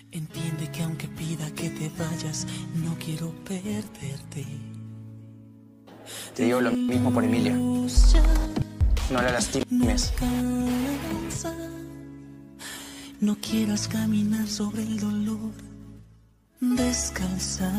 Entiende que aunque pida que te vayas, no quiero perderte. Te digo lo mismo por Emilia. No la lastimes. No quieras caminar sobre el dolor. Descalza.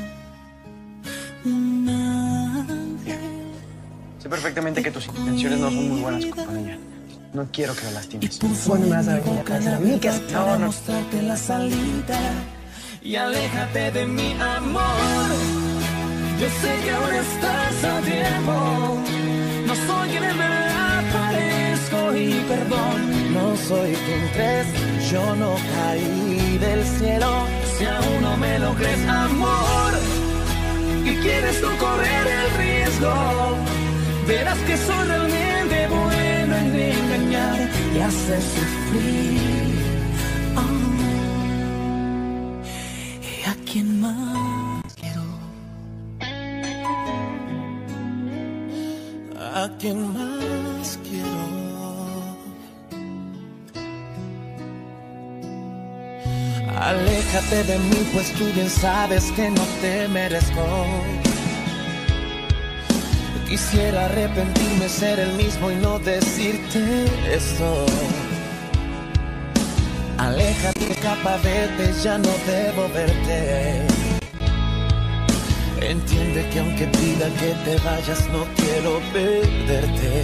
Un ángel. Sé perfectamente que tus intenciones no son muy buenas con ella. No quiero que la lastimes. Bueno, me vas a venir a casa a mí, que has... Para mostrarte la salida. Y aléjate de mi amor. Yo sé que ahora estás a tiempo. No soy quien en verdad parezco y perdón. No soy tu 3, yo no caí del cielo. Si aún no me lo crees, amor, y quieres tú correr el riesgo, verás que soy realmente bueno en engañar y hacer sufrir. ¿Y a quién más quiero? ¿A quién más quiero? Aléjate de mí, pues tú bien sabes que no te merezco. Quisiera arrepentirme, ser el mismo y no decirte esto. Aléjate, capa, vete, ya no debo verte. Entiende que aunque pida que te vayas, no quiero perderte.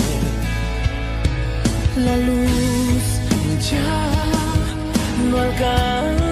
La luz ya no alcanza